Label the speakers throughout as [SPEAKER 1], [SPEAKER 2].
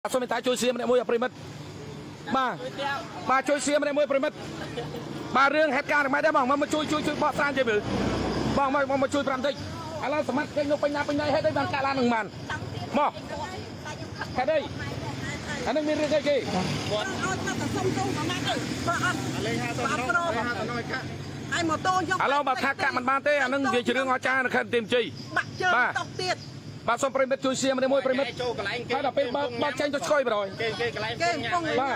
[SPEAKER 1] សូមតែជួយសៀមម្នាក់មួយប្រិមិត្តបាទជួយសៀមម្នាក់មួយប្រិមិត្តបាទរឿងហេតុការណ៍មិនដែរបងមកជួយបកស្រាយជិះមើលបងមកជួយ5តិចឥឡូវសមត្ថកិច្ចនៅពេញណាហេតុអីបានកាក់ឡាននឹងបានមកហេតុអីអានឹងមានរឿងអីគេគាត់អត់ទៅសុំទូមកណាទៅបើអត់លេង50ទៅកាក់ហើយម៉ូតូខ្ញុំឥឡូវបើថាកាក់មិនបានទេអានឹងវាជារឿងអស្ចារ្យនៅខេត្តទីមជ័យបាក់ជើងតោះទៀតបាទសូមប្រិមិត្តជួយសៀមម្នាក់មួយប្រិមិត្តចូលកន្លែងគេហើយដល់ពេលបើចេញទៅឆ្កុយបងគេកន្លែងគេពងបាទ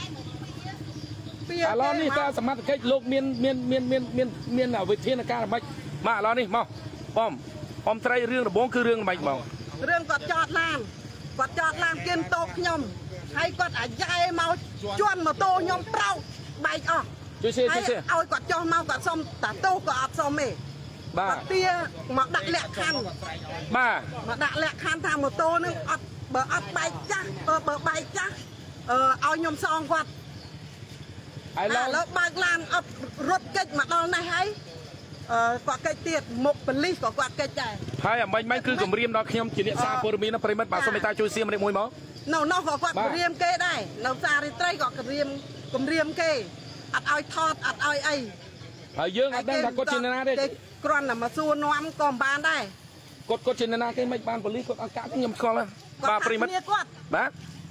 [SPEAKER 1] ឥឡូវនេះតើសមត្ថកិច្ចលោកមានវិធានការអ្វីបាទឥឡូវនេះមកបងត្រីរឿងដំបូងគឺរឿងម៉េចបងរឿងគាត់ចតឡានគៀនតោកខ្ញុំហើយគាត់អាយ៉ែមកជន់ម៉ូតូខ្ញុំប្រោកបែកអស់ជួយសៀឲ្យគាត់ចុះមកគាត់សុំតាតោក៏អត់សុំទេបាទទាមកដាក់លក្ខខណ្ឌបាទមកដាក់លក្ខខណ្ឌថាម៉ូតូនឹងអត់បើអត់បែកចាស់បើបែកចាស់ឲ្យខ្ញុំសងគាត់ឥឡូវបើកឡានអត់រត់កិច្ចមកដល់នេះហើយគាត់កិច្ចទៀតមុខប៉ូលីសក៏គាត់កិច្ចដែរហើយអាមិញគឺគម្រាមដល់ខ្ញុំជាអ្នកសារព័ត៌មានប្រិមិត្តបាទសូមមេត្តាជួយសៀមម្នាក់មួយមកនោះក៏គាត់គម្រាមគេដែរនៅសាររាត្រីក៏គម្រាមគេអត់ឲ្យថតអត់ឲ្យអីហើយយើងអត់ដឹងថាគាត់ជាណាទេគ្រាន់តែមកសួរនាំក៏មិនបានដែរគាត់ជាណាគេមិនបានប៉ូលីសគាត់អត់កាក់ខ្ញុំស្គាល់បាទប្រិមិត្តគាត់បាទ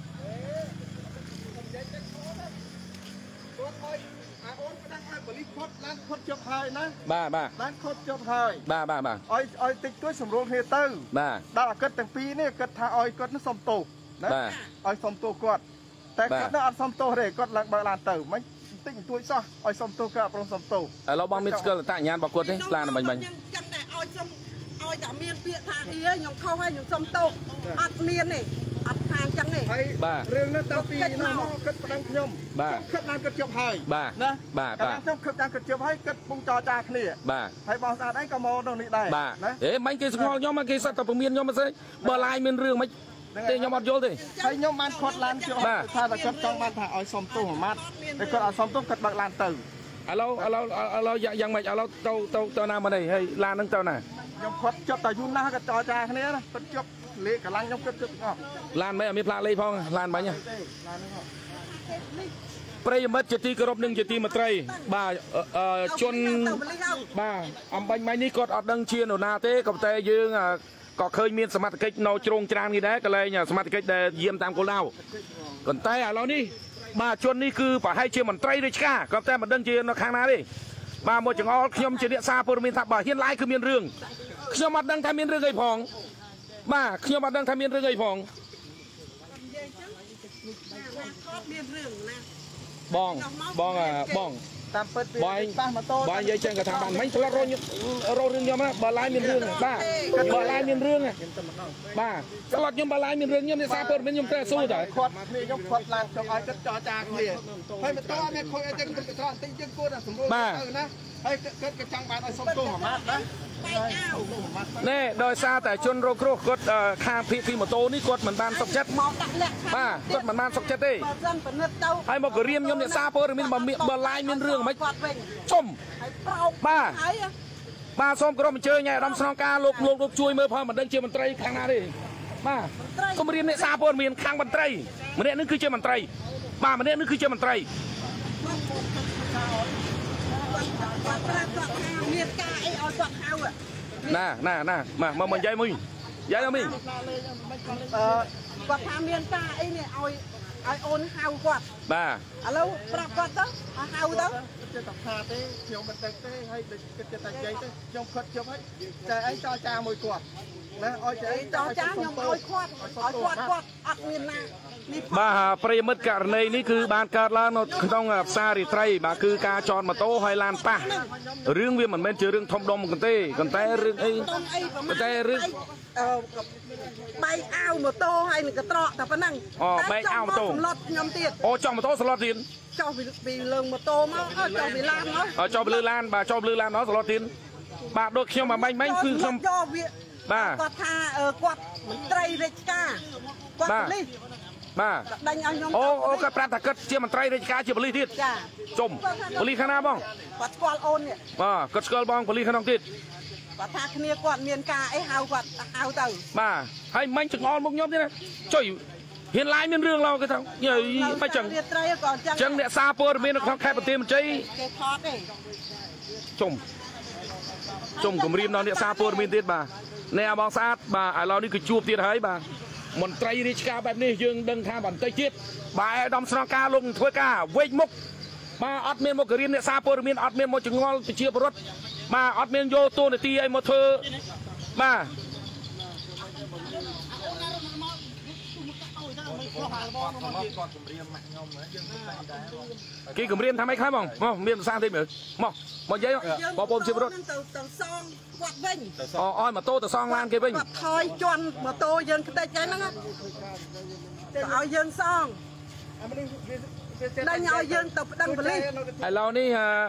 [SPEAKER 1] អូនផ្ដាំឲ្យប៉ូលីសខុតឡានខុតជប់ហើយណាបាទឡានខុតជប់ហើយបាទឲ្យតិចតួចសម្រួលគ្នាទៅបាទដល់អាកិតទាំងពីរនេះគិតថាឲ្យគាត់នឹងសុំទោសណាឲ្យសុំទោសគាត់តែគាត់នៅអត់សុំទោសទេគាត់ឡើងបើកឡានទៅមិនតិចតួចសោះឲ្យសុំទោសគាត់ប្រងសុំទោសឥឡូវបងមានស្គាល់តញ្ញាណរបស់គាត់ទេឡានមិនចឹងតែឲ្យសុំឲ្យតែមានពាក្យថាអីខ្ញុំខុសហើយខ្ញុំសុំទោសអត់មានទេអត់ខាងចឹងទេហើយរឿងនេះទៅពីនោះមកគិតប្តឹងខ្ញុំបាទគិតបានគិតជប់ហើយណាបាទខ្ញុំគិតបានគិតជប់ហើយគិតពុំចរចាគ្នាបាទហើយបងស្អាតអីក៏មកនៅនេះដែរណាហេមិនគេស្គាល់ខ្ញុំគេសិតតែពមៀនខ្ញុំមិនស្អីបើឡាយមានរឿងមិនទេខ្ញុំអត់យល់ទេហើយខ្ញុំបានខាត់ឡានជប់ថាតែគាត់ចង់បានថាឲ្យសុំទោសមួយម៉ាត់តែគាត់អត់សុំទោសគាត់បើកឡានទៅឥឡូវយ៉ាងម៉េចឥឡូវទៅណាមកនេះហើយឡានហ្នឹងទៅណាខ្ញុំគាត់ជប់តែយូរណាស់គាត់ចរចាគ្នាណាគាត់ជប់លេខកន្លងខ្ញុំគិតអស់ឡានមិនអត់មានផ្លាកលេខផងឡានបាញ់ឡានហ្នឹងប្រិយមិត្តជាទីគោរពនិងជាទីមេត្រីបាទជនបាទអំបញ្ញមិញនេះគាត់អត់ដឹងជានរណាទេក៏តែយើងក៏ឃើញមានសមត្ថកិច្ចនៅជ្រោងច្រាននេះដែរកន្លែងសមត្ថកិច្ចដែលយាមតាមគោលដៅប៉ុន្តែឥឡូវនេះបាទជននេះគឺប្រហែលជាមន្ត្រីរាជការក៏តែមិនដឹងជានៅខាងណាទេបាទមកចង្អុលខ្ញុំជាអ្នកសារព័ត៌មានថាបើហ៊ានឡាយគឺមានរឿងខ្ញុំអត់ដឹងថាមានរឿងអីផងបាទខ្ញុំអត់ដឹងថាមានរឿងអីផងបងតាមពិតវាប៉ះម៉ូតូបងនិយាយចឹងក៏ថាបានមិញឆ្លត់រោរឿងខ្ញុំណាបើឡាយមានរឿងបាទបើឡាយមានរឿងបាទឆ្លត់ខ្ញុំបើឡាយមានរឿងខ្ញុំអ្នកសារព័ត៌មានខ្ញុំត្រូវស៊ូតើខាត់គ្នាខ្ញុំខាត់ឡានខ្ញុំឲ្យគាត់ចរចាគ្នាហើយម៉ូតូអត់មានខូចអីចឹងគាត់ក៏បន្តិចចឹងគាត់សម្រួលទៅណាហើយគាត់ក៏ចង់បានឲ្យសុំទោសមួយម៉ាត់ណាណែដោយសារតែជនរងគ្រោះគាត់ខាងពីម៉ូតូនេះគាត់មិនបានសុខចិត្តមកដាក់លក្ខខណ្ឌបាទគាត់មិនបានសុខចិត្តទេបើមិនពិនិត្យទៅហើយមករៀមខ្ញុំអ្នកសារព័ត៌មានបើឡាយមានរឿងមិនសុំបាទសូមគោរពអញ្ជើញឲ្យអាដាមស្នងការលោកជួយមើលផងមិនដឹងជាមន្ត្រីខាងណាទេបាទសូមរៀមអ្នកសារព័ត៌មានខាងមន្ត្រីម្នាក់នេះគឺជាមន្ត្រីបាទម្នាក់នេះគឺជាមន្ត្រីមានការអីឲ្យគាត់ហៅណាមកនិយាយមួយយាយអមីគាត់ថាមានការអីនេះឲ្យអូនហៅគាត់បាទឥឡូវប្រាប់គាត់ទៅហៅទៅចិត្តថាទេខ្ញុំមិនដឹងទេហើយចិត្តតែនិយាយទៅខ្ញុំខិតជប់ហើយតែអីចរចាមួយគាត់ណាឲ្យចរចាខ្ញុំឲ្យគាត់អត់មានណាបាទប្រិយមិត្តករណីនេះគឺបានកើតឡើងនៅក្នុងផ្សាររាត្រីបាទគឺការចតម៉ូតូហើយឡានប៉ះរឿងវាមិនមែនជារឿងធំដុំទេប៉ុន្តែរឿងអីប៉ុន្តែរឿងបែកអាវម៉ូតូហើយនឹងកត្រកតែប៉ុណ្ណឹងបែកអាវម៉ូតូស្លុតខ្ញុំទៀតចុះម៉ូតូស្លុតទៀតចុះពីលើម៉ូតូមកចុះពីឡានមកចុះពីលើឡានបាទចុះពីលើឡានមកស្លុតទៀតបាទដូចខ្ញុំបាញ់គឺខ្ញុំបាទគាត់ថាគាត់មន្ត្រីរាជការគាត់ប៉ូលីសបាទដេញឲ្យខ្ញុំអូគាត់ប្រាប់ថាគាត់ជាមន្ត្រីរាជការជាប៉ូលីសទៀតចាជុំប៉ូលីសខាងណាបងគាត់ស្គាល់អូននេះបាទគាត់ស្គាល់បងប៉ូលីសខាងនោះទៀតគាត់ថាគ្នាគាត់មានការអីហៅគាត់ហៅទៅបាទហើយមិញចង្អុលមុខខ្ញុំទៀតណាចុយ
[SPEAKER 2] hiện lại miền rương lo cái thằng nhờ phải chẳng nè xa po miền nó khai bờ tiền cháy chồng của miền nó nè xa po miền tiết bà nè bong sát bà ai lo đi cứ chuột tiền ấy bà một trai đi caแบบนี้dương đừng tha bản tây chiết bà đom song ca lùng thôi ca vây mốc mà ọt miền một cái riêng nè xa po miền ọt miền một chừng ngon chia bớt mà ọt miền vô tô để ti ấy một thơ bà cái cầm riêng tham mấy khai mong miền sang thêm nữa mong một giấy bỏ bom chiếc rốt ôi mà tô từ song lan kia vinh
[SPEAKER 3] thôi chọn mà tô dân cái tay nó ao dân song đây nhau dân tập đăng beli
[SPEAKER 2] ai lo ní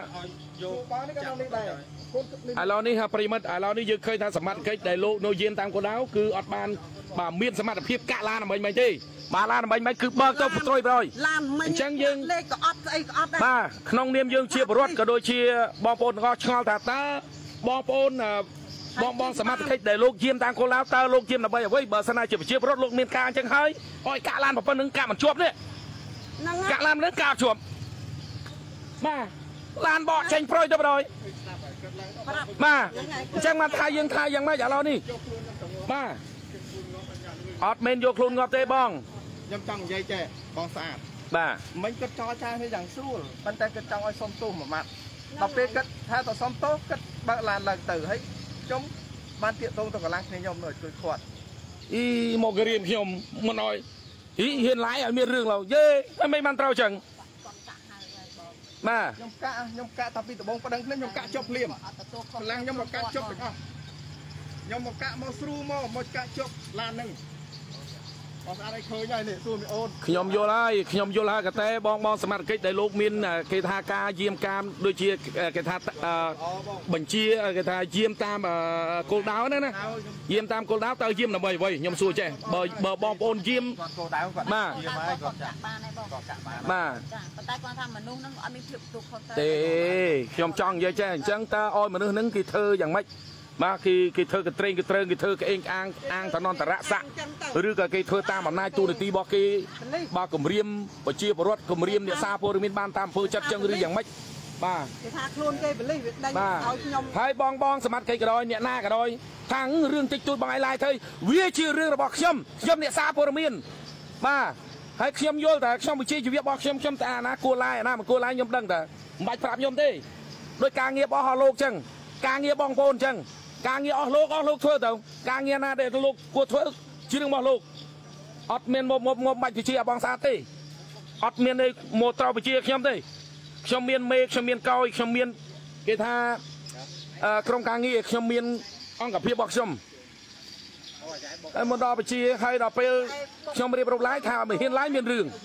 [SPEAKER 2] ai lo ní ha primat ai lo níยืนเคยทำสมัครเคยได้โลโนเย็นตามคนดาวคืออดบานบ่าเมียนสมัครเพียบกะลานอะไรไม่ที่มาลานอะไรไม่คือเบิกตัวตรอยไปเลยจังยืนมาขนมเนียมยืนเชียร์รถก็โดยเชียร์บอลปนก็ชงแต่ตาบอลปนบองสมัครเคยได้โลกเยี่ยมตามคนดาวตาโลกเยี่ยมอะไรไว้เบอร์สนายเชียร์รถโลกเมียนกลางจังเฮ้ยอ้อยกะลานแบบนึงกะมันจวบเนี่ยกะลานนึงกะจวบมาลานบ่อเชงโปรยตัวไปเลยมาจังมาทายยังไม่อย่าเรานี่มาอดเมนโยคลุนงอเตบ้อง
[SPEAKER 1] ยังจังใหญ่แก่บองสะอาด
[SPEAKER 2] บ่
[SPEAKER 1] มันก็จอใจให้อย่างสู้มันแต่ก็จังไอ้ส้มตู้หมาต่อไปก็ถ้าต่อส้มโต๊ะก็บางลานหลังตื่นให้จมบ้านเตี้ยตรงต่อกับล้างให้ยมหน่อยจุดขวด
[SPEAKER 2] อีโมกเรียมยมมันหน่อยอีเห็นหลายมีเรื่องเราเย่ไม่มันเต้าจังมาย
[SPEAKER 1] มกะตาปีตะบงประดังนั่นยมกะจบเลี่ยมพลังยมกะจบไปอ่ะยมกะมาสู้มากะจบลานหนึ่งอะไรเคยใหญ่เนี่ยสู้ไม่โอน
[SPEAKER 2] ขยมโยไลกระแตบองสมัครกิจได้โลกมินเกทากาเยี่ยมการโดยเชียเกทาบัญชีเกทาเยี่ยมตามโกลดาวนั่นนะเยี่ยมตามโกลดาวเตอเยี่ยมนะบ่อยยมสู้เจ้เบอร์บองโอนเยี่ยมมาเต้ขยมจังเยอะแจ้จังตาอ้อยมันนึงกี่เธออย่างไม่มากี่เธอกับเตรงกี่เธอกับเองอ้างตอนนอนตะระสะหรือกับกี่เธอตามแบบนายตูนตีบอกกี่บอกกลุ่มเรียมปเชียบรถกลุ่มเรียมเนี่ยซาโพรมินบ้านตามเพื่อจัดจังหรืออย่างไม่บ้าให้บองสมัครกี่กระดอยเนี่ยหน้ากระดอยทั้งเรื่องติดจุดบางไอลายเธอวิชื่อเรื่องระบอกย่อมเนี่ยซาโพรมินมาให้ย่อมโยแต่ย่อมวิชื่ออยู่เวียบอกย่อมแต่นะกลัวลายนะมันกลัวลายย่อมดังแต่ใบปราบย่อมได้โดยการเงียบฮอโลกจังการเงียบองโปนจังการเงียบโลกทั่วเต่าการเงียบนาเดโลกกลัวทั่วชื่อเรื่องบอโลกอดเมียนมบใบจีบองซาตีอดเมียนในโมตรไปจีขยมตีขยมเมียนเมฆขยมเมียนเกาขยมเมียนเกธาโครงการเงียบขยมเมียนอ่องกับพี่บอกขยมไอ้โมดอไปจีให้ดอกไปขยมเรียบร้อยไล่ข่าวไม่เห็นไล่เมียนเรื่อง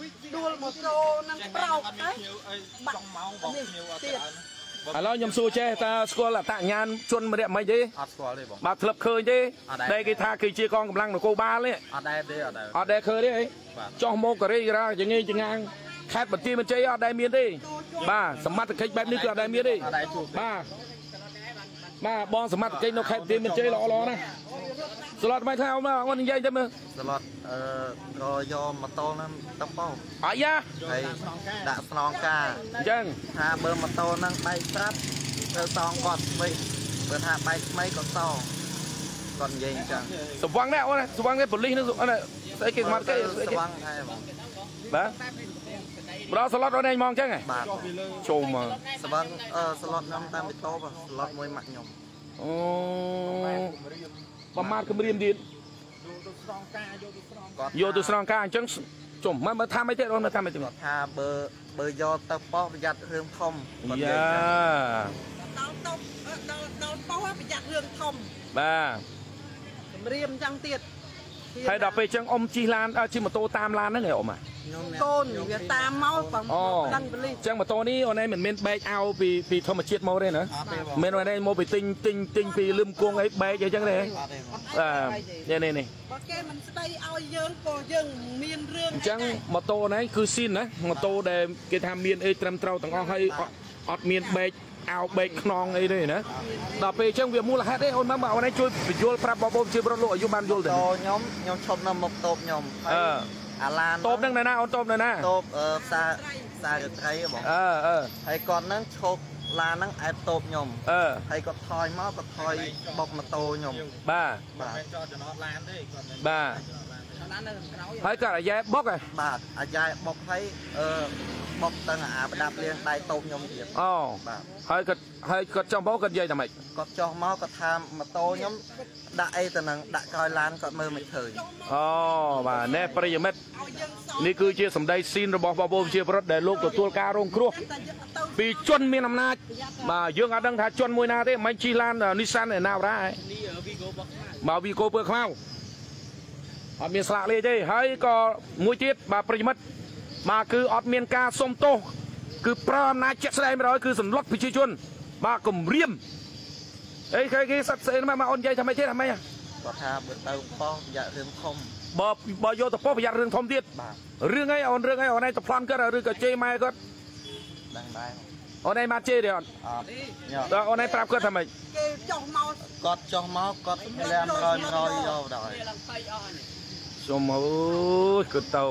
[SPEAKER 2] แล้วยมสู้เจ้ตาสกอลตะงานชนมาเรียบไม่ดีมาทลับเคยดีได้กีทาคือเชียร์กองกำลังของโกบาเลยได้เคยดิจ้องโมกรีraอย่างงี้จะงานแคทบัตรจีมันเจ้าได้เมียดีบ้าสมัติเคยแบบนี้ก็ได้เมียดีบ้าบองสมัติเคยนกแคทจีมันเจ้ารอนะสล็อตไม่เท่ามาวันนี้ยัยจะมั้ย
[SPEAKER 4] สล็อตรอยอมมาโตนั่นต้องเป้า
[SPEAKER 2] อ๋อยะ
[SPEAKER 4] ไอ้ด่าสนองกา
[SPEAKER 2] จัง
[SPEAKER 4] หาเบอร์มาโตนั่งไปครับเบอร์ซองก่อนไปเบอร์หาไปไม่ก่อนซองก่อนยิงจัง
[SPEAKER 2] สว่างแน่วะสว่างแน่ผลลิ้นนึกอะไรใส่เก่งมาก
[SPEAKER 4] สว่างใช่
[SPEAKER 2] บ้าเราสล็อตเราได้มองจังไงโชว์มา
[SPEAKER 4] สว่างสล็อตน้ำตามไปโตป่ะสล็อตมวยหมักยม
[SPEAKER 2] ประมาณคือเรียนดีโยตุสรองกาจังจมมาทำไม่ได้หรอกมาทำไม่ถึง
[SPEAKER 4] ถ้าเบอร์ยอตะป้อประหยัดเรื่องทอม
[SPEAKER 2] ย่า
[SPEAKER 3] เราป้อประหยัดเรื่องทอม
[SPEAKER 2] บ้า
[SPEAKER 3] เรียมจังเตียด
[SPEAKER 2] ให้ดับไปจังอมจีลานจีมาโตตามลานนั่นไงออกมา
[SPEAKER 3] โกนอย่าตามเมาฝั่งดังไปเลย
[SPEAKER 2] จังมาโตนี้อันนี้เหมือนเมนแบกเอาปีธรรมชาติมาเลยนะเมนวันนี้โมไปติงปีลืมกวงไอ้แบกอย่างจังเลยนี่
[SPEAKER 3] แกมันได้เอาเยิงปอเยิงเมียนเรื่อง
[SPEAKER 2] จังมาโตนี้คือสิ้นนะมาโตเดมเกทำเมียนเอตรมเต้าต่างเอาให้อดเมียนแบกเอาเบรกนองไอ้ด้วยนะต่อไปเช่างเวียมูลค่าได้โอนมาวันนี้ช่วยโยนปรับบอมช่วยบรรลุอายุมันโยนเถอะ
[SPEAKER 4] ย้อมชมน้ำมกตบย้อมអាឡាន
[SPEAKER 2] តូបនឹងនៅណាអូនតូបនៅណា
[SPEAKER 4] តូបផ្សាររត្រីបងហើយគាត់ហ្នឹងឈប់ឡានហ្នឹងអែបតូបខ្ញុំហើយគាត់ថយមកគាត់ថយបុកម៉ូតូខ្ញុំ
[SPEAKER 2] បាទ
[SPEAKER 4] ចតចំណតឡានទេគាត់
[SPEAKER 2] បាទហើយគាត់អាយ៉ែបុកហ៎
[SPEAKER 4] បាទអាយ៉ែបុកហើយបុកទាំងអាប្រដាប់លៀងដៃតូបខ្ញុំទៀត
[SPEAKER 2] អូបាទហើយគាត់ចុះមកគាត់និយាយថាម៉េច
[SPEAKER 4] គាត់ចុះមកគាត់ថាម៉ូតូខ្ញុំដាក់អីទៅនឹងដាក់ក្រោយឡានគាត់មើលមិនឃើញ
[SPEAKER 2] អូបាទណែប្រិយមិត្តនេះគឺជាសម្ដីស៊ីនរបស់បងប្អូនប្រជាពលរដ្ឋដែលលោកទទួលការរងគ្រោះពីជនមានអំណាចបាទយើងអត់ដឹងថាជនមួយណាទេមិនជិះឡាន Nissan Navara ហ៎មកវីកូពើខ្មៅអត់មានស្លាកលេខទេហើយក៏មួយទៀតបាទប្រិយមិត្តបាទគឺអត់មានការសុំទោសគឺប្រើអំណាចជាក់ស្ដែង100គឺសន្លត់ប្រជាជនបាទគំរាមអីគេសត្វស្អីមកអូននិយាយថាម៉េចទៀតថាម៉េច
[SPEAKER 4] គាត់ថាបើទៅប៉ោះប្រយ័ត្នរឿងធំ
[SPEAKER 2] បើយកទៅប៉ោះប្រយ័ត្នរឿងធំទៀតរឿងអីអូនរឿងអីអូនឯងទៅប្លន់គាត់ឬក៏ជេរម៉ែគាត់
[SPEAKER 4] ដឹងដែរ
[SPEAKER 2] អូនឯងមកជេរទេអត់អូនឯងប្រាប់គាត់ថាម៉េច
[SPEAKER 3] គេចុះមក
[SPEAKER 4] គាត់ចុះមកគាត់លែងរយយកដល់
[SPEAKER 2] សុំអើយគឺទៅ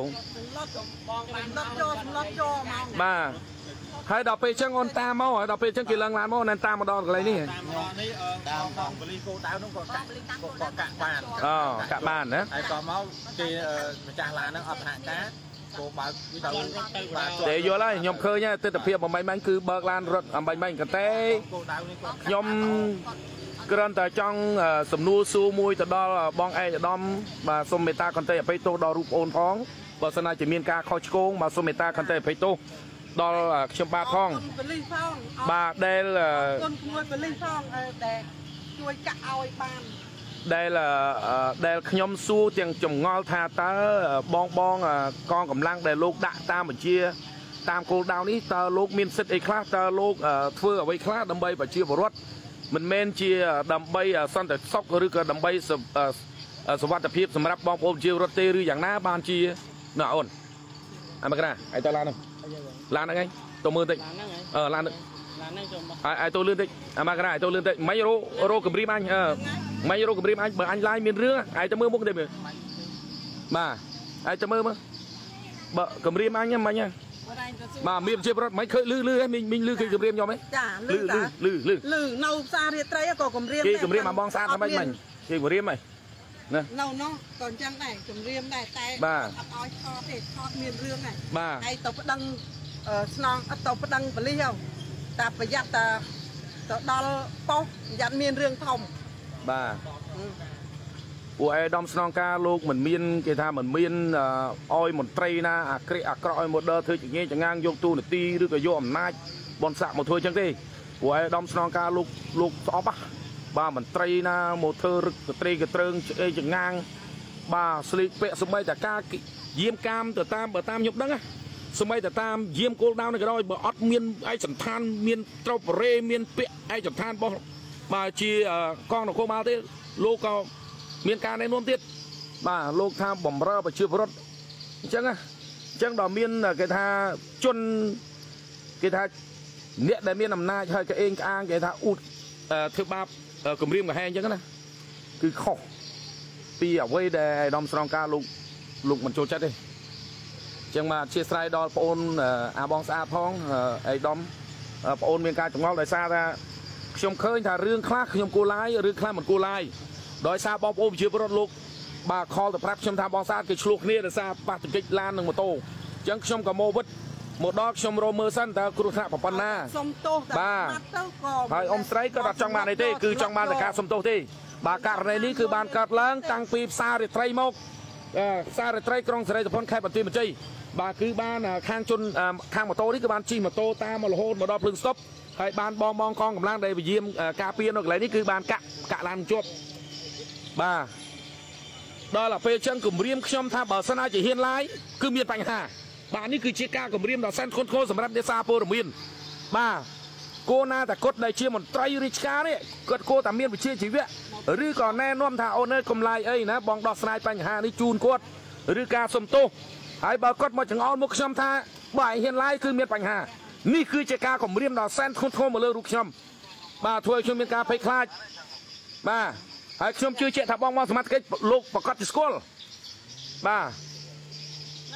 [SPEAKER 2] បាទហើយដល់ពេលអញ្ចឹងអូនតាមមកហើយដល់ពេលអញ្ចឹងគេឡើងឡានមកអូនតាមមកដល់កន្លែងនេះ
[SPEAKER 4] តាមបងបលីគោដៅនោះក៏កាក់បាន
[SPEAKER 2] អូកាក់បានណា
[SPEAKER 4] ហើយក៏មកគេម្ចាស់ឡានហ្នឹងអត់សហការគោបើកទៅ
[SPEAKER 2] តែយល់ហើយខ្ញុំឃើញទស្សនភាពបំបញ្ញគឺបើកឡានរត់អំបញ្ញក៏តែខ្ញុំគ្រាន់តែចង់សំណួរសួរមួយទៅដល់បងឯកឧត្តមបាទសូមមេត្តាខន្តីអភ័យទោសដល់រូបអូនផងបើសិនណាជាមានការខុសឆ្គងបាទសូមមេត្តាខន្តីអភ័យទោសដល់ខ្ញុំបាទផងបាទដែល
[SPEAKER 3] គុណមួយបលិសផងដែលជួយកាក់ឲ្យបាន
[SPEAKER 2] ដែលខ្ញុំសួរទាំងចម្ងល់ថាតើបងកងកម្លាំងដែលលោកដាក់តាមបញ្ជាតាមគោលដៅនេះតើលោកមានសិទ្ធិអីខ្លះតើលោកធ្វើអ្វីខ្លះដើម្បីប្រជាពលរដ្ឋមិនមែនជាដើម្បីសន្តិសុខឬក៏ដើម្បីសុវត្ថិភាពសម្រាប់បងប្អូនប្រជាពលរដ្ឋទេឬយ៉ាងណាបានជាណាអូនអាមកណាឲ្យតើឡានហ្នឹងឯងទៅមើលតិចឡានហ្នឹងឲ្យទៅលឿនតិចអាមកណាឲ្យទៅលឿនតិចមិនរោគម្រាមអញមិនរោគម្រាមអញបើអញឡាយមានរឿងឲ្យទៅមើលមុខទេមើលបាទឲ្យទៅមើលបើគម្រាមអញមិញបាទមានជាប្រត់មិនឃើញលឺមិញលឺគេគម្រាមខ្ញុំហ៎
[SPEAKER 3] ចាលឺនៅផ្សាររាត្រីក៏គម្រាម
[SPEAKER 2] គេគម្រាមមកបងស្អាតថាម៉េចមិញគេគម្រាមហ៎
[SPEAKER 3] ណានោះក៏អញ្ចឹងដែរគម្រាមដែរតែអត់ឲ្យថតទេថតមានរឿងដែរហើយទៅប្តឹងស្នងអត់ទៅប្តឹងប៉ូលីសតែប្រយ័ត្នតែទៅដល់ប៉ុស្តិ៍ប្រយ័ត្នមានរឿងធំ
[SPEAKER 2] បាទពួកឯកឧត្តមស្នងការលោកមិនមានគេថាមិនមានអោយមន្ត្រីណាអាក្រក់ឲ្យ model ធ្វើចងាងយកទូនាទីឬក៏យកអំណាចបនស័កមកធ្វើអញ្ចឹងទេពួកឯកឧត្តមស្នងការលោកស្អប់បាទមន្ត្រីណាមកធ្វើរឹកកត្រេកត្រើងអីចងាងបាទស្លៀកពាក់សម្បីតែការយាមកាមទៅតាមបើតាមខ្ញុំដឹងណាសម្បីតែតាមយាមគោលដៅនេះក៏ដោយបើអត់មានឯកសន្តានមានត្រោបរេមានពាក់ឯកសន្តានរបស់បាទជាកងនគរបាលទេលោកក៏មានការណែនាំទៀតបាទលោកថាបំរើប្រជាពលរដ្ឋអញ្ចឹងដល់មានគេថាជនគេថាអ្នកដែលមានអំណាចហើយក៏អេងក្អាងគេថាអ៊ូតធ្វើបាបគម្រាមកំហែងអញ្ចឹងណាគឺខុសពីអ្វីដែលអាយដាមស្រងការលោកមិនចូលចិត្តទេអញ្ចឹងមកអធិស្ឋានដល់បងអូនអាបងស្អាតផងអាយដាមបងអូនមានការចងល់ដោយសារថាខ្ញុំឃើញថារឿងខ្លះខ្ញុំគួរឡាយឬខ្លះមិនគួរឡាយដោយសារបងប្អូនប្រជាពលរដ្ឋលោកបាទខលទៅប្រាប់ខ្ញុំថាបងស្អាតគេឆ្លោះគ្នាដោយសារប៉ះទង្គិចឡាននិងម៉ូតូអញ្ចឹងខ្ញុំក៏មកវិតមកដល់ខ្ញុំរមមើលសិនតើគ្រោះថ្នាក់ប៉ុណ្ណា
[SPEAKER 3] សុំទោស
[SPEAKER 2] បាទហើយអ៊ំស្រីក៏អត់ចង់បានអីទេគឺចង់បានតែការសុំទោសទេបាទករណីនេះគឺបានកើតឡើងតាំងពីផ្សាររាត្រីមកផ្សាររាត្រីក្រុងសេរីសុផុនខេត្តបន្ទាយមានជ័យបាទគឺបានខាងជនខាងម៉ូតូនេះគឺបានជិះម៉ូតូតាមមករហូតមកដល់ភ្លើងស្តុបហើយបានបងកងកម្លាំងដែលវិយាមការពារនៅកន្លែងនេះគឺបានកាក់ឡានជាប់បាទដល់ពេលចឹងគម្រាមខ្ញុំថាបើសិនអាចហ៊ានឡាយគឺមានបញ្ហាបាទនេះគឺជាការគម្រាមដ៏សែនធ្ងន់ធ្ងរសម្រាប់អ្នកសារព័ត៌មានបាទគោលណាតែគាត់ដែលជាមន្ត្រីរាជការនេះគាត់គួរតែមានវិជ្ជាជីវៈឬក៏ណែនាំថាអូនអើយកុំឡាយអីណាបងដោះស្រាយបញ្ហានេះជូនគាត់ឬការសុំទោសហើយបើគាត់មកចង្អុលមកខ្ញុំថាបើឲ្យហ៊ានឡាយគឺមានបញ្ហានេះគឺជាការគម្រាមដ៏សែនធ្ងន់ធ្ងរមកលើរូបខ្ញុំបាទធ្វើឲ្យខ្ញុំមានការភ័យខ្លាចបាទហើយខ្ញុំជឿជាក់ថាបងសមត្ថកិច្ចលោកប្រកាសជាស្គាល់បាទ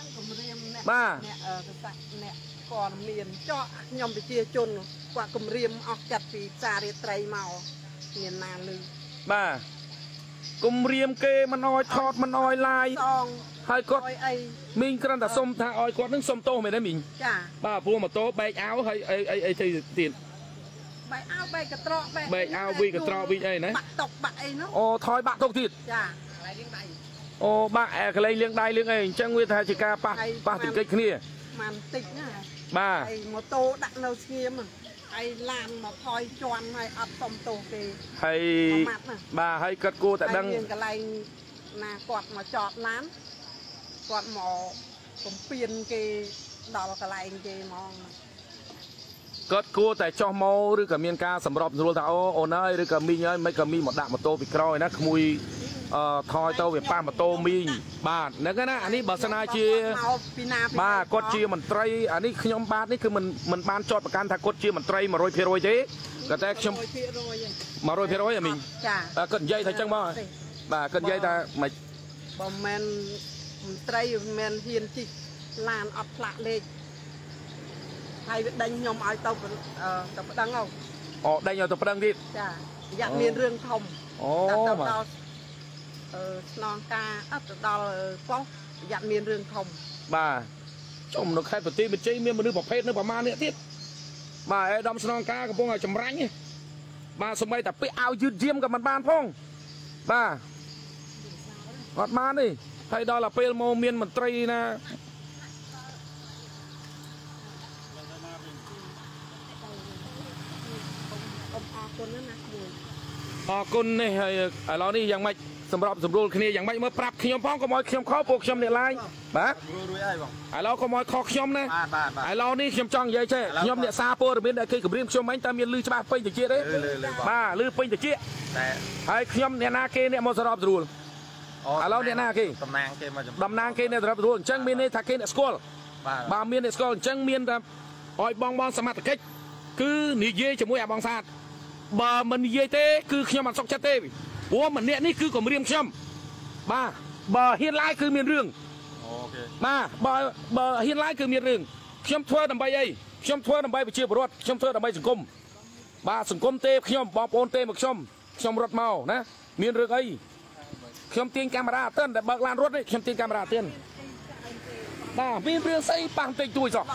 [SPEAKER 2] ba
[SPEAKER 3] nè còn miền cho nhom bị chia chôn qua cầm riềm ọc chặt vì xa để tray màu miền nà lư
[SPEAKER 2] ba cùng riêng kê mà nói thọt mà nói lai hai con mình cần là xôm tha oi con nước xôm tô mày đấy mình ba vua mà tô bay áo hay ấy thì tiền
[SPEAKER 3] bay áo bay cái trọ
[SPEAKER 2] bay áo vi cái trọ vi ấy nè
[SPEAKER 3] bạc tộc bạc ấy nó
[SPEAKER 2] ô thôi bạc tộc thịt ô bạc cái lấy liêng đai liêng ấy chẳng nguyên thay chỉ ca ba tỉnh cách kia
[SPEAKER 3] màn tịch nhá
[SPEAKER 2] ba
[SPEAKER 3] một tô đặt lâu kia mà hay làm mà thôi tròn hay ấp xong tô kì
[SPEAKER 2] hay bà hay cất cô tại đăng
[SPEAKER 3] cái này là quạt mà chọt lán quạt mỏ cũng phiền kì đào cái này kì mong
[SPEAKER 2] cất cô tại cho mô rồi cả miền ca sầm rộp rồi tao ôn ơi rồi cả mi ơi mấy cả mi một đạm một tô bị coi nó mùi thôi tao về pa một tô mi bà nếu cái này bà sana chia bà cốt chia mình tray anh ấy nhóm ba đấy cứ mình ban chọn một can thà cốt chia mình tray mà rồi phía rồi thế cái tay trong mà rồi phía rồi à mình cần dây thay chân bao bà cần dây ta mày
[SPEAKER 3] bà men tray men hiền chị làn ập lạ lên hay đánh nhóm ai tao tập đăng không
[SPEAKER 2] đây nhau tập đăng đi
[SPEAKER 3] dặn miền rương thông
[SPEAKER 2] mà
[SPEAKER 3] non ca ấp đo có dặn miền rương thông
[SPEAKER 2] bà trong nó khai vật ti mình chơi miền mình đưa bọc phết nữa bà ma nữa tiếp bà ấy đâm non ca cái bông này chầm ránh bà sớm bay tập bị ao dư diêmกับมันban phong bà ngọt ma đi hay đó là pel mô miền mình tây nè con này ở đó đi dạng mạchสำหรับสำรวจគ្នាយ៉ាងម៉េចមើលប្រាប់ខ្ញុំផងកុំឲ្យខ្ញុំខកពួកខ្ញុំនេះឡាយបាទរួយអីបងឥឡូវកុំឲ្យខកខ្ញុំណាឥឡូវនេះខ្ញុំចង់និយាយចេះខ្ញុំអ្នកសារព័ត៌មានដែលគេគម្រាមខ្ញុំមិញតើមានលឺច្បាស់ពេញតិចទេបាទលឺពេញតិចតែហើយខ្ញុំអ្នកណាគេអ្នកមកសរុបស្រួលឥឡូវអ្នកណាគេតំណាងគេមកតំណាងគេអ្នកសរុបស្រួលអញ្ចឹងមានន័យថាគេអ្នកស្គាល់បាទមានអ្នកស្គាល់អញ្ចឹងមានតែឲ្យបងសមត្ថកិច្ចគឺនិយាយជាមួយអាបងសាទបើមិននិយាយទេគឺខ្ញុំអត់សុខចិត្តទេព្រោះម្នាក់នេះគឺគម្រាមខ្ញុំបាទបើហ៊ានឡាយគឺមានរឿងអូខេបាទបើហ៊ានឡាយគឺមានរឿងខ្ញុំធ្វើដើម្បីអីខ្ញុំធ្វើដើម្បីប្រជាពលរដ្ឋខ្ញុំធ្វើដើម្បីសង្គមបាទសង្គមទេខ្ញុំបងប្អូនទេមកខ្ញុំរត់មកណាមានរឿងអីខ្ញុំទាញកាមេរ៉ាអត់តែបើកឡានរត់នេះខ្ញុំទាញកាមេរ៉ាទៀតបាទមានរឿងស្អីប៉ះបន្តិចទួយសោះ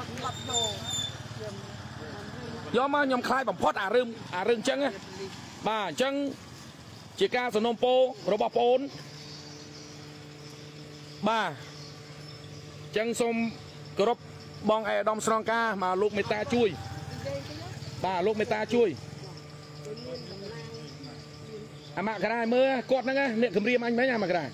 [SPEAKER 2] យកមកខ្ញុំខ្លាចបំផុតអារឿងអញ្ចឹងបាទអញ្ចឹងជាការសំណូមពររបស់បងប្អូនបាទអញ្ចឹងសូមគោរពបងឯកឧត្តមស្រង់ការមកលោកមេត្តាជួយបាទលោកមេត្តាជួយអាមករាមើលគាត់ហ្នឹងអ្នកគម្រាមអញមិញអាមករា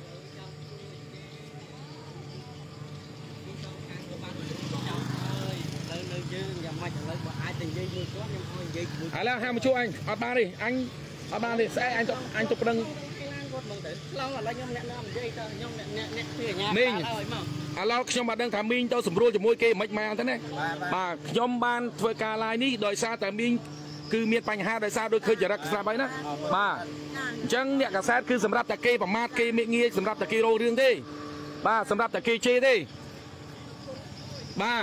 [SPEAKER 2] ឥឡូវហាមកជួយអញអត់បានទេអញអត់បានទេស្អែកអញទៅប្រឹងឡងឥឡូវខ្ញុំអ្នកណានិយាយទៅខ្ញុំអ្នកពីអាញាមីងឥឡូវខ្ញុំបានដឹងថាមីងទៅសម្រួលជាមួយគេមិនម៉េចទៅណាបាទខ្ញុំបានធ្វើការឡាយនេះដោយសារតែមីងគឺមានបញ្ហាដោយសារដូចឃើញចរិតស្រាប់ហើយណាបាទអញ្ចឹងអ្នកកាសែតគឺសម្រាប់តែគេប្រមាថគេមេងាយសម្រាប់តែគេរោរឿងទេបាទសម្រាប់តែគេជេរទេបាទ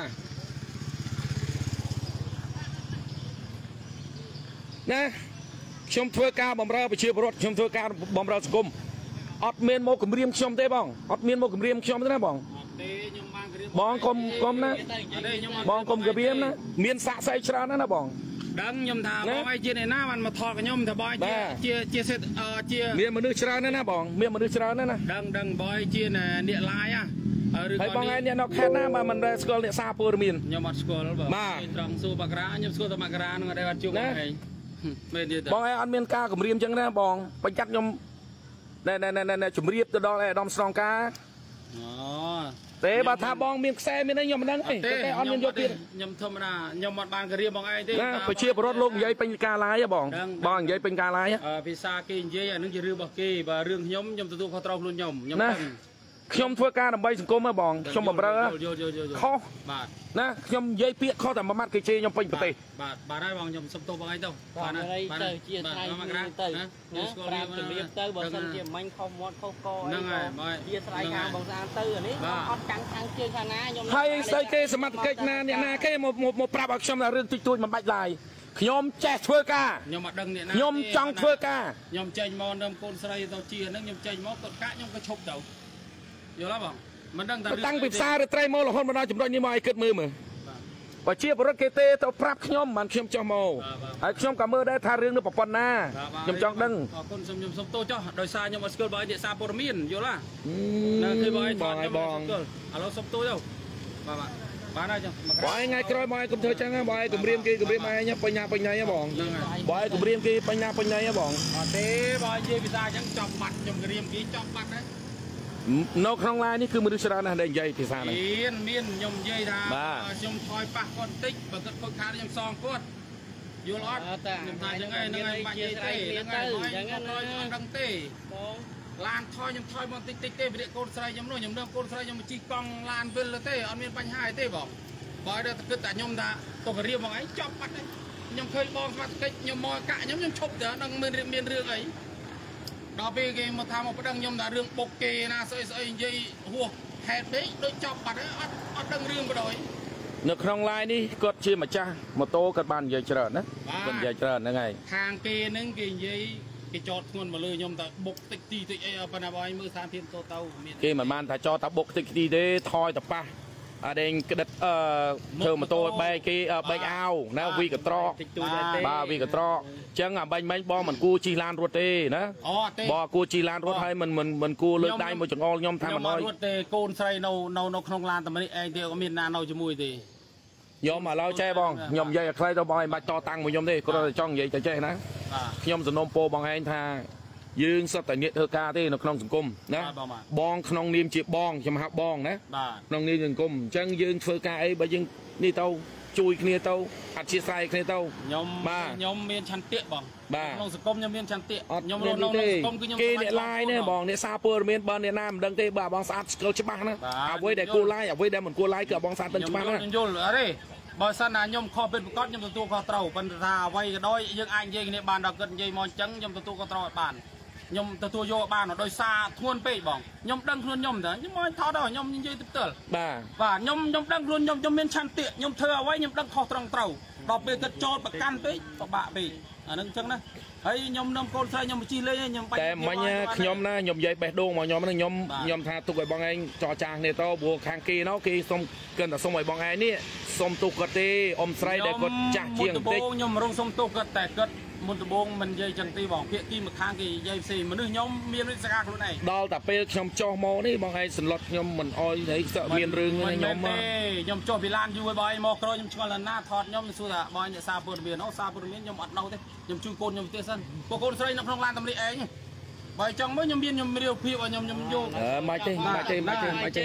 [SPEAKER 2] ណាខ្ញុំធ្វើការបម្រើប្រជាពលរដ្ឋខ្ញុំធ្វើការបម្រើសង្គមអត់មានមកគម្រាមខ្ញុំទេបងអត់មានមកគម្រាមខ្ញុំទេណាបងបងកុំណាបងកុំគម្រាមណាមានសាក់សៃច្រើនណាបងដឹងខ្ញុំថាបងឯងជាអ្នកណាបានមកថតខ្ញុំថាបងជាមានមនុស្សច្រើនណាបងមានមនុស្សច្រើនណាដឹងបងជាអ្នកឡាយហើយបងឯងអ្នកនៅខេត្តណាបើមិនដែលស្គាល់អ្នកសារព័ត៌មានខ្ញុំអត់ស្គាល់បាទត្រង់សួរមករាខ្ញុំស្គាល់តែមករានឹងអត់ជួបបងឯងបងឯងអត់មានការគម្រាមចឹងណាបងបញ្ចាត់ខ្ញុំណែជំរាបទៅដល់ឯកឧត្តមស្រង់ការទេបើថាបងមានខ្សែមានអីខ្ញុំមិនដឹងទេតែអត់មានយកទៀតខ្ញុំធម្មតាខ្ញុំអត់បានគម្រាមបងឯងទេប្រជាពលរដ្ឋលោកនិយាយពេញការឡាយបងនិយាយពេញការឡាយភាសាគេនិយាយអានឹងជារឿងរបស់គេបើរឿងខ្ញុំទទួលខុសត្រូវខ្លួនខ្ញុំដឹងខ្ញុំធ្វើការដើម្បីសង្គមហ៎បងខ្ញុំបំរើខុសណាខ្ញុំនិយាយពាក្យខុសតែមួយម៉ាត់គេជេរខ្ញុំពេញប្រទេស
[SPEAKER 5] បាទហើយបងខ្ញុំសុំទោសបងឯងទៅ
[SPEAKER 3] បាទទៅជាថ្ងៃនេះទៅណាប្រាប់ជំរាបទៅបើសិនជាមិញខុសមាត់ខុសកអីវាស្រ័យខាងបងស្អាតទៅនេះអត់កាំងខាងជើងខាងណាខ្ញុំ
[SPEAKER 2] ហើយស្អីគេសមត្ថកិច្ចណាអ្នកណាគេមកប្រាប់ឲ្យខ្ញុំថារឿងតិចតួចមិនបាច់ឡាយខ្ញុំចេះធ្វើការ
[SPEAKER 5] ខ្ញុំអត់ដឹងអ្នកណា
[SPEAKER 2] ខ្ញុំចង់ធ្វើការ
[SPEAKER 5] ខ្ញុំចេញមកដើមកូនស្រីទៅជាហ្នឹងខ្ញុំចេញមកគាត់កាក់ខ្ញុំក៏ឈប់ទៅយល់ទេបងមិនដឹងថា
[SPEAKER 2] តាំងពីផ្សារឬត្រីមករហូតមកដល់ចំណុចនេះមកឲ្យគិតមើលបើជាបរិទ្ធគេទេទៅប្រាប់ខ្ញុំមិនខ្ញុំចោះមកហើយខ្ញុំក៏មើលដែរថារឿងនេះប៉ុណ្ណាខ្ញុំចង់ដឹង
[SPEAKER 5] អរគុណខ្ញុំសុំទោសចុះដោយសារខ្ញុំអត់ស្គាល់បងឯងអ្នកសារព័ត៌មានយល់ណាគឺបងឯង
[SPEAKER 2] បង
[SPEAKER 5] ឥឡូវសុំទោសទៅបាទហើយចឹង
[SPEAKER 2] បងឯងថ្ងៃក្រោយបងឯងកុំធ្វើចឹងណាបងឯងគម្រាមគេគម្រាមឯងបញ្ញាហ៎បងបងឯងគម្រាមគេបញ្ញាហ៎បង
[SPEAKER 5] អត់ទេបងនិយាយភាសាចឹងចំបាត់ខ្ញុំគម្រាមគេចំបាត់ហើយ
[SPEAKER 2] នៅក្នុងឡាយនេះគឺមនុស្សច្រើនណាស់ដែលនិយាយភាសានេះ
[SPEAKER 5] មានខ្ញុំនិយាយថាខ្ញុំថយប៉ះគាត់បន្តិចបើគាត់ខូចខាតខ្ញុំសងគាត់យល់អត់ខ្ញុំថាចឹងហ្នឹងហើយបាច់និយាយទេហ្នឹងហើយចឹងហ្នឹងខ្ញុំអត់ដឹងទេបងឡានថយខ្ញុំថយមកតិចទេវិរិយកូនស្រីខ្ញុំនោះខ្ញុំដើមកូនស្រីខ្ញុំជិះកង់ឡានវិលទេអត់មានបញ្ហាអីទេបងបើដល់គិតតែខ្ញុំថាទុករៀបបងឯងចប់បាត់ហើយខ្ញុំឃើញបងស្មាតកិច្ចខ្ញុំមកកាក់ខ្ញុំឈប់ទៅនឹងមានរឿងអីដល់ពេលគេមកថាមកប្តឹងខ្ញុំថារឿងបុកគេណាស្អីនិយាយហួសហេតុពេកដូចចប់បាត់ហើយអត់ដឹងរឿងបដ ாய்
[SPEAKER 2] នៅក្នុងឡាយនេះគាត់ជាម្ចាស់ម៉ូតូគាត់បាននិយាយច្រើនណាគាត់និយាយច្រើនហ្នឹងហើយ
[SPEAKER 5] ខាងគេហ្នឹងគេនិយាយគេចតធ្ងន់មកលើខ្ញុំតែបុកតិចទីតិចអីប៉ុន្តែបងឯងមើលសារធានទៅ
[SPEAKER 2] មានគេមិនបានថាចតតែបុកតិចទីទេថយតែប៉ះអដេងក្តិតធ្វើម៉ូតូបែកគេបែកអាវណាវីកត្រកបាទវីកត្រកអញ្ចឹងអាបាញ់មិញបងមិនគួរជិះឡានរត់ទេណាបងគួរជិះឡានរត់ហើយមិនគួរលើកដៃមកចង្អុលខ្ញុំថាមិនអើយ
[SPEAKER 5] រត់ទេកូនស្រីនៅក្នុងឡានតែម្នាក់ឯងទេក៏មានណានៅជាមួយទេ
[SPEAKER 2] ខ្ញុំឥឡូវចេះបងខ្ញុំនិយាយឲ្យខ្លីទៅបងឯងមិនបាច់តតាំងមួយខ្ញុំទេគាត់តែចង់និយាយតែចេះណាខ្ញុំសំណូមពរបងឯងថាយើងសុទ្ធតែញាតិធ្វើការទេនៅក្នុងសង្គមណាបងក្នុងនាមជាបងខ្ញុំហៅបងណាក្នុងនាមសង្គមអញ្ចឹងយើងធ្វើការអីបើយើងនេះទៅជួយគ្នាទៅអធិស្ឋានគ្នាទៅ
[SPEAKER 5] ខ្ញុំមានឆន្ទៈបងក្នុងសង្គមខ្ញុំមានឆន្ទៈខ្ញុំនៅក្នុងសង្គមគឺខ្ញុំ
[SPEAKER 2] គេអ្នកឡាយនេះបងអ្នកសារព័ត៌មានបើអ្នកណាមិនដឹងទេបើបងស្អាតស្គាល់ច្បាស់ណាអ្វីដែលគួរឡាយអ្វីដែលមិនគួរឡាយគឺបងស្អាតដឹងច្បាស់ណា
[SPEAKER 5] ខ្ញុំយល់អរេបើសិនណាខ្ញុំខុសពីប្រកបខ្ញុំទទួលខុសត្រូវប៉ុន្តែថាអ្វីក៏ដោយយើងអាចនិយាយគ្នាបានដល់គិតនិយាយមកអញ្ចឹងខ្ញុំទទួលខុសត្រូវឲ្យបានខ្ញុំទទួលយកបានដោយសារធ្ងន់ពេកបងខ្ញុំដឹងខ្លួនខ្ញុំតើខ្ញុំមកថតដល់ខ្ញុំនិយាយទៅផ្ទាល់បាទខ្ញុំដឹងខ្លួនខ្ញុំមានឆន្ទៈខ្ញុំធ្វើអ្វីខ្ញុំដឹងខុសត្រង់ត្រូវដល់ពេលគិតចោលប្រកាន់ពេកពិបាកពេកអាហ្នឹងអញ្ចឹងណាហើយខ្ញុំនឹងកូនស្រីខ្ញុំជិះលេងខ្ញុំ
[SPEAKER 2] បាច់តែមិញខ្ញុំណាខ្ញុំនិយាយបេះដូងមកខ្ញុំថាទុកឲ្យបងឯងចរចាគ្នាទៅព្រោះខាងគេនោះគេសុំគិនតែសុំឲ្យបងឯងនេះសុំទុកគាត់ទេអ៊ំស្រីដែលគាត់ចាស់ជាងបន្តិច
[SPEAKER 5] ខ្ញុំរងសុំទុកគាត់តែគាត់មុនដំបូងមិននិយាយចឹងទេបងភាគីមួយខាងគេនិយាយផ្សេងមនុស្សខ្ញុំមានវិសកាខ្លួនឯង
[SPEAKER 2] ដល់តែពេលខ្ញុំចុះមកនេះបងឯងសន្លត់ខ្ញុំមិនអោយហើយមានរឿងខ្ញុំ
[SPEAKER 5] មកខ្ញុំចុះពីឡានយូរហើយបងឯងមកក្រោយខ្ញុំឆ្ងល់ណាថតខ្ញុំសួរថាបងឯងសារព័ត៌មានសារព័ត៌មានខ្ញុំអត់នៅទេខ្ញុំជួយកូនខ្ញុំទេសិនពួកកូនស្រីនៅក្នុងឡានតម្លៃឯងបើចង់មកខ្ញុំមានរាវភាពឲ្យខ្ញុំយក
[SPEAKER 2] មកទេចូលចុះ
[SPEAKER 5] អរគុណជឿ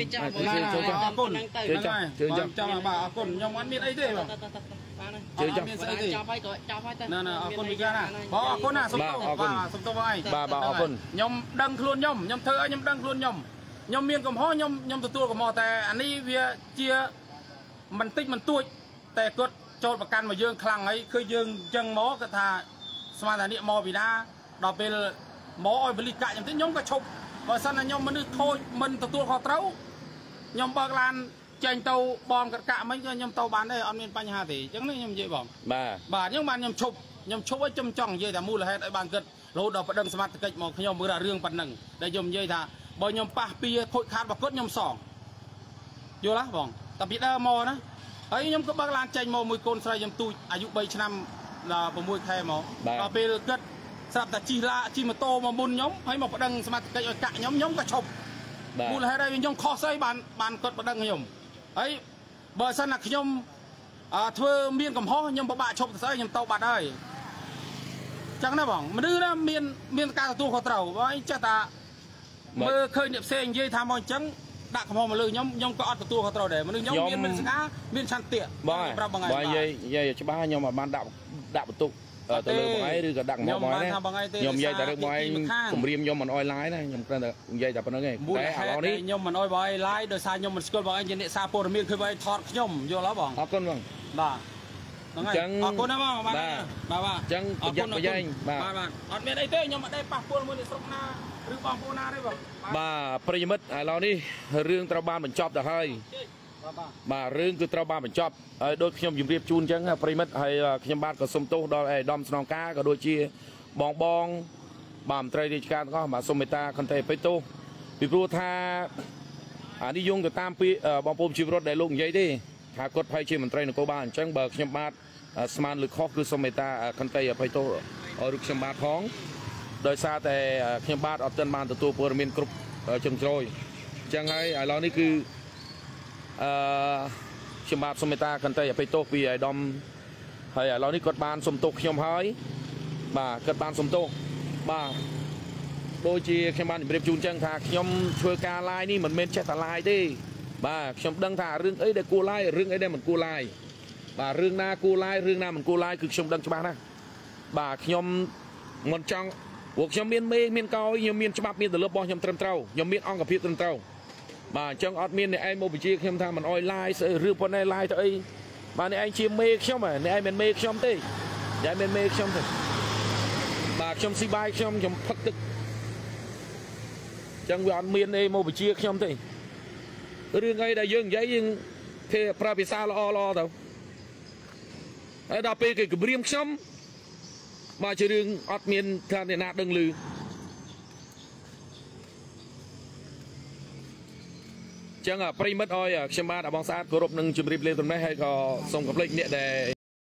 [SPEAKER 5] ចាំបាទអរគុណខ្ញុំអត់មានអីទេបង
[SPEAKER 2] ជឿចាំ
[SPEAKER 3] មានស្អីទេចាប់ហើយក៏ចាប់ហើយទៅ
[SPEAKER 5] ណាអរគុណវិការណាបងអរគុណណាសុំទោសបាទសុំទោសបងឯង
[SPEAKER 2] បាទអរគុណ
[SPEAKER 5] ខ្ញុំដឹងខ្លួនខ្ញុំធ្វើឲ្យខ្ញុំដឹងខ្លួនខ្ញុំមានកំហុសខ្ញុំទទួលកំហុសតែអានេះវាជាមិនតិចមិនទួចតែគាត់ចូលប្រកាន់មកយើងខ្លាំងហើយគឺយើងអញ្ចឹងមកគាត់ថាស្មានតែនេះមកពីណាដល់ពេលមកឲ្យបលិកាក់ខ្ញុំទៅខ្ញុំក៏ឈប់បើសិនណាខ្ញុំមនុស្សខូចមិនទទួលខុសត្រូវខ្ញុំបើកឡានចេញទៅបងកាក់មិញក៏ខ្ញុំទៅបានដែរអត់មានបញ្ហាទេអញ្ចឹងនេះខ្ញុំនិយាយបងបាទអញ្ចឹងបានខ្ញុំឈប់ឲ្យខ្ញុំចង់និយាយតែមូលហេតុឲ្យបានគិតរហូតដល់ប្តឹងសមត្ថកិច្ចមកខ្ញុំមើលរឿងប៉ុណ្ណឹងដែលខ្ញុំនិយាយថាបើខ្ញុំប៉ះពីខូចខាតរបស់គាត់ខ្ញុំសងយល់ទេបងតែពីដើមមកណាហើយខ្ញុំក៏បើកឡានចេញមកមួយកូនស្រីខ្ញុំទូចអាយុ3ឆ្នាំដល់6ខែមកដល់ពេលគិតស្រាប់តែជិះម៉ូតូមកមុនខ្ញុំហើយមកប្តឹងសមត្ថកិច្ចឲ្យកាក់ខ្ញុំក៏ឈប់មូលហេតុឲ្យខ្ញុំខុសស្អីបានគាត់ប្តឹងខ្ញុំហើយបើសិនណាខ្ញុំធ្វើមានកំហុសខ្ញុំពិបាកឈប់ស្អីខ្ញុំទៅបាត់ហើយចឹងណាបងមនុស្សណាមានការទទួលខុសត្រូវបើអីចេះតែមើលឃើញអ្នកផ្សេងនិយាយថាមកអញ្ចឹងដាក់កំហុសមកលើខ្ញុំក៏អត់ទទួលខុសត្រូវដែរមនុស្សខ្ញុំមានស្កាមានឆន្ទៈ
[SPEAKER 2] ប្រាប់បងឯងនិយាយច្បាស់ខ្ញុំបានដាក់បន្ទុកទៅលើបងឯងឬក៏ដាក់មកបងឯងខ្ញុំនិយាយតែរឿងបងឯងគម្រាមខ្ញុំមិនអោយឡាយណាខ្ញុំគ្រាន់តែនិយាយតែប៉ុណ្្នឹងឯងតែឥឡូវនេះ
[SPEAKER 5] ខ្ញុំមិនអោយបងឯងឡាយដោយសារខ្ញុំមិនស្គាល់បងឯងជាអ្នកសារព័ត៌មានគឺបងឯងថតខ្ញុំយល់ហើយបង
[SPEAKER 2] អរគុណបង
[SPEAKER 5] បាទហ្នឹងហើយអរគុណណាបងបាទបាទ
[SPEAKER 2] អញ្ចឹងប្រយ័ត្នប្រយែង
[SPEAKER 5] បាទអត់មានអីទេខ្ញុំអត់ដែរប៉ះពាល់មួយអ្នកស្រុកណាឬបងប្អូនណាទេបង
[SPEAKER 2] បាទប្រិយមិត្តឥឡូវនេះរឿងត្រូវបានបញ្ចប់ទៅហើយបាទរឿងគឺត្រូវបានបញ្ចប់ហើយដូចខ្ញុំជម្រាបជូនអញ្ចឹងប្រិយមិត្តហើយខ្ញុំបាទក៏សូមទោសដល់ឯកឧត្តមស្នងការក៏ដូចជាបងបាទមន្ត្រីរាជការទាំងអស់បាទសូមមេត្តាខន្តីអភ័យទោសពីព្រោះថាអានេះយោងទៅតាមពាក្យបងប្អូនជីវរដ្ឋដែលលោកនិយាយទេថាគាត់ភ័យជាមន្ត្រីនគរបាលអញ្ចឹងបើខ្ញុំបាទស្មានលើខុសគឺសូមមេត្តាខន្តីអភ័យទោសឬខ្ញុំបាទផងដោយសារតែខ្ញុំបាទអត់ទាន់បានទទួលព័ត៌មានគ្រប់ជ្រុងជ្រោយអញ្ចឹងហើយឥឡូវនេះគឺខ្ញុំបាទសូមមេត្តាខន្តីអភ័យទោសពីអាយដាមហើយឥឡូវនេះគាត់បានសុំទោសខ្ញុំហើយបាទគាត់បានសុំទោសបាទដូចជាខ្ញុំបានជម្រាបជូនចឹងថាខ្ញុំធ្វើការឡាយនេះមិនមែនចេះតែឡាយទេបាទខ្ញុំដឹងថារឿងអីដែលគួរឡាយរឿងអីដែលមិនគួរឡាយបាទរឿងណាគួរឡាយរឿងណាមិនគួរឡាយគឺខ្ញុំដឹងច្បាស់ណាស់បាទខ្ញុំមិនចង់ពួកខ្ញុំមានមេមានកោយខ្ញុំមានច្បាប់មានទម្លាប់របស់ខ្ញុំត្រឹមត្រូវខ្ញុំមានអង្គភាពត្រឹមត្រូវបាទអញ្ចឹងអត់មានអ្នកឯងមកបញ្ជាខ្ញុំថាមិនអោយឡាយស្អីរឿងប៉ុណ្ណេះឡាយទៅអីបាទអ្នកឯងជាមេខ្ញុំអ្នកឯងមិនមេខ្ញុំទេអ្នកឯងមិនមេខ្ញុំទេបាទខ្ញុំស៊ីបាយខ្ញុំផឹកទឹកអញ្ចឹងវាអត់មានអីមកបញ្ជាខ្ញុំទេរឿងអីដែលយើងនិយាយយើងគេប្រើភាសាល្អទៅហើយដល់ពេលគេគម្រាមខ្ញុំបាទជារឿងអត់មានថាអ្នកណាដឹងឮចឹងប្រិមិត្តអើយខ្ញុំបាទបងស្អាតគោរពនឹងជម្រាបលាត្រឹមនេះហើយក៏សូមកុំភ្លេចអ្នកដែល